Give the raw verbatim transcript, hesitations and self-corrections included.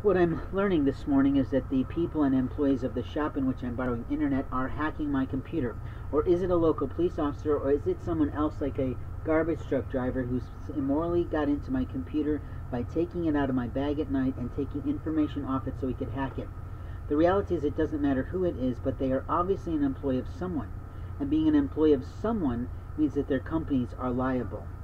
What I'm learning this morning is that the people and employees of the shop in which I'm borrowing internet are hacking my computer. Or is it a local police officer, or is it someone else like a garbage truck driver who's immorally got into my computer by taking it out of my bag at night and taking information off it so he could hack it? The reality is it doesn't matter who it is, but they are obviously an employee of someone. And being an employee of someone means that their companies are liable.